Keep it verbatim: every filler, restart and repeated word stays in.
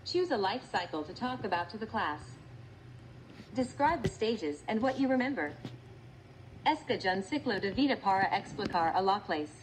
Choose a life cycle to talk about to the class. Describe the stages and what you remember. Es que un ciclo de vida para explicar a la clase.